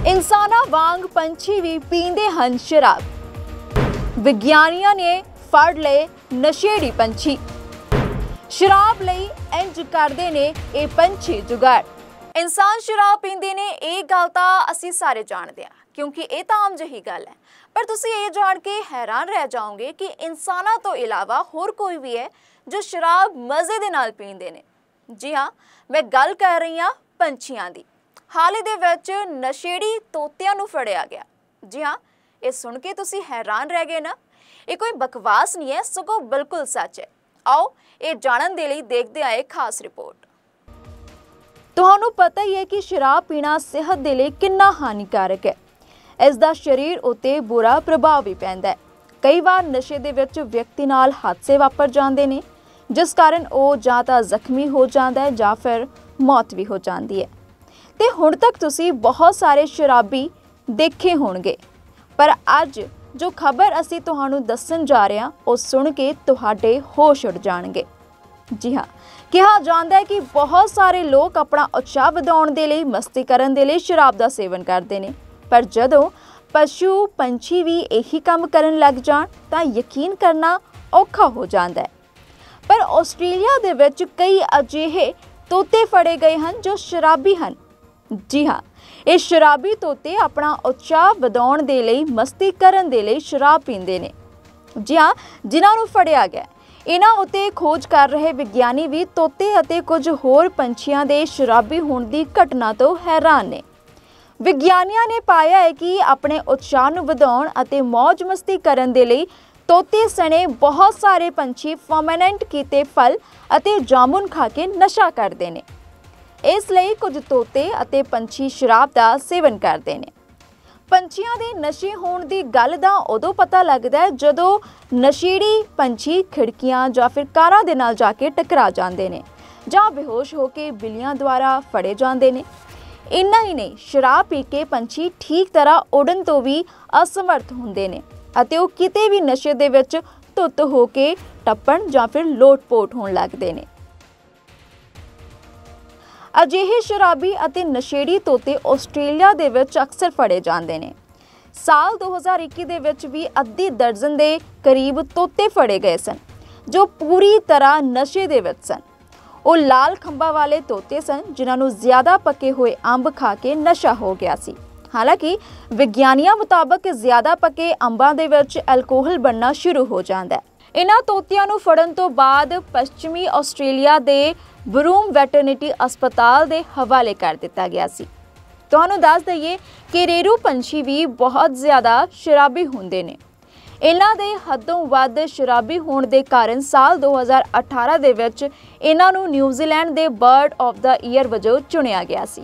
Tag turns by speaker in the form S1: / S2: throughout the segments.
S1: इंसाना वांग पंछी भी पींदे हन शराब। विग्यानियां ने फड़ लए नशेड़ी पंछी। शराब लई इंज करदे ने ये पंछी जुगाड़। इंसान शराब पींदे ने ये गल तां असीं सारे जाणदे हां, क्योंकि ये तां आम जही गल है। पर तुसीं ये जाण के हैरान रह जाओगे कि इंसानां तो इलावा होर कोई भी है जो शराब मज़े दे नाल पींदे ने। जी हाँ, मैं गल कर रही हाँ पंछियां दी। हाल ही दे विच नशेड़ी तोतियां नूं फड़िया गया। जी हाँ, ये सुन के तुसीं हैरान रह गए ना। ये कोई बकवास नहीं है, सगों बिल्कुल सच है। आओ ये जानन दे लई देखदे आए खास रिपोर्ट। तुहानूं पता ही है कि शराब पीना सेहत दे लई किन्ना हानिकारक है। इस दा शरीर उत्ते बुरा प्रभाव भी पैंदा है। कई बार नशे दे विच व्यक्ति नाल हादसे वापर जांदे ने, जिस कारण वो जां तां जख्मी हो जांदा है जां फिर मौत भी हो जाती है। ते हुण तक तुसीं बहुत सारे शराबी देखे होणगे, पर अज जो खबर असीं तुहानूं दस्सण जा रहे हां वो सुण के तुहाडे होश उड़ जाणगे। जी हाँ, कहा जाता है कि बहुत सारे लोग अपना उत्साह वधाउण दे लई, मस्ती करन दे लई शराब का सेवन करते हैं, पर जदों पशु पंछी भी यही काम करन लग जाण तां यकीन करना औखा हो जाता है। पर आस्ट्रेलिया दे विच कई अजिहे तोते फड़े गए हैं जो शराबी हैं। जी हाँ, ये शराबी तोते अपना उत्साह वधाउण दे लई, मस्ती करन दे लई शराब पींदे ने। जी हाँ, जिन्हां नूं फड़िया गया। इन्हां उत्ते खोज कर रहे विग्यानी भी तोते अते कुछ होर पंछियां दे शराबी होण दी घटना तो हैरान ने। विग्यानियां ने पाया है कि अपने उत्साह नूं वधाउण अते मौज मस्ती करन दे लई तोते सने बहुत सारे पंछी फर्मेंट कीते फल अते जामुन खा के नशा करते हैं। इसलिए कुछ तोते अते पंछी शराब का सेवन करते हैं। पंछियां दे नशे होण दी गल दा उदों पता लगदा है जदों नशेड़ी पंछी खिड़कियां जां फिर कारां दे नाल जाके टकरा जांदे ने जां बेहोश होके बिल्लियां द्वारा फड़े जांदे ने। इन्ना ही नहीं, शराब पी के पंछी ठीक तरह उड़न तो भी असमर्थ हुंदे ने अते वो किते भी नशे दे विच धुत होके टप्पण जां फिर लोट-पोट होण लगदे ने। अजिहे शराबी अते नशेड़ी तोते आस्ट्रेलिया दे विच अक्सर फड़े जांदे ने। साल 2021 दे विच भी अद्धी दर्जन दे करीब तोते फड़े गए सन जो पूरी तरह नशे दे विच सन। वो लाल खंभा वाले तोते सन जिन्हां नूं ज़्यादा पके हुए अंब खा के नशा हो गया सी। हालांकि विग्यानियां मुताबक ज़्यादा पके अंबां दे विच एल्कोहल बनना शुरू हो जाता है। इन्हां तोतियां नूं फड़न तो बाद पश्चिमी आस्ट्रेलिया दे ब्रूम वैटरनिटी अस्पताल दे हवाले कर दिता गया सी। तुहानूं दस दईए कि रेरू पंछी भी बहुत ज़्यादा शराबी हुंदे ने। इन्हां दे हदों वध शराबी होण दे कारण साल 2018 दे विच इन्हां नूं न्यूजीलैंड दे बर्ड ऑफ द ईयर वजों चुनिया गया सी।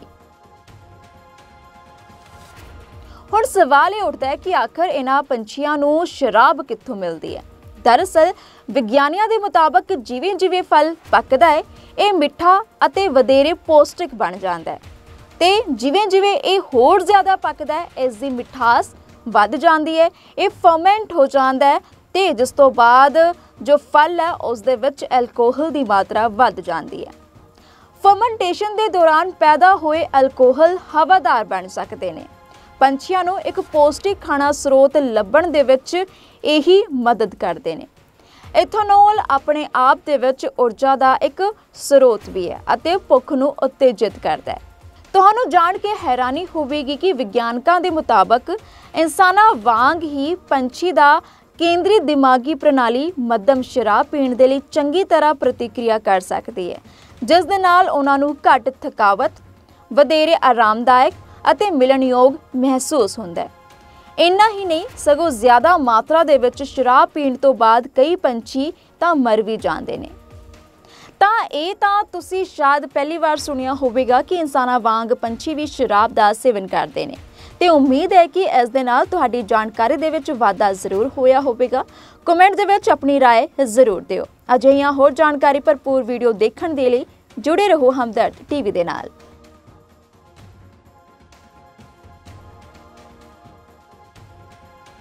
S1: हुण सवाल ये उठदा है कि आखिर इन्हां पंछियां नूं शराब कित्थों मिलदी है। दरअसल विग्यानियां दे मुताबक जिवें जिवें फल पकदा है ये मिठा अते वधेरे पौष्टिक बन जाता है ते जिवें जिवें ये होर ज़्यादा पकदा है इसकी मिठास वध जाती है, ये फर्मेंट हो जाता है ते जिस तो बाद जो फल है उस दे विच एल्कोहल की मात्रा वध जाती है। फर्मेंटेशन के दौरान पैदा हुए एल्कोहल हवादार बन सकते हैं। पंछियां नूं एक पौष्टिक खाना स्रोत लभण दे विच यही मदद करते हैं। इथेनॉल अपने आप दे विच ऊर्जा का एक स्रोत भी है अते भुख नूं उत्तेजित करता है। तुहानूं जाण के हैरानी होवेगी कि विग्यानकां दे मुताबक इंसानां वांग ही पंछी दा केंद्री दिमागी प्रणाली मध्यम शराब पीण दे लई चंगी तरह प्रतिक्रिया कर सकती है, जिस दे नाल उन्हां नूं घट थकावट, वधेरे आरामदायक अते मिलणयोग महसूस हुंदा है। इन्ना ही नहीं, सगों ज़्यादा मात्रा दे विच शराब पीण तो बाद कई पंछी तां मर भी जांदे ने। तां तुसीं शायद पहली बार सुनिया होवेगा कि इंसानां वांग पंछी भी शराब दा सेवन करदे ने ते उम्मीद है कि इस दे नाल तुहाडी जानकारी दे विच वाधा जरूर होया होवेगा। कमेंट दे विच अपनी राय जरूर दिओ। अजिहियां होर जानकारी भरपूर वीडियो देखण दे लई जुड़े रहो हमदर्द टीवी दे नाल।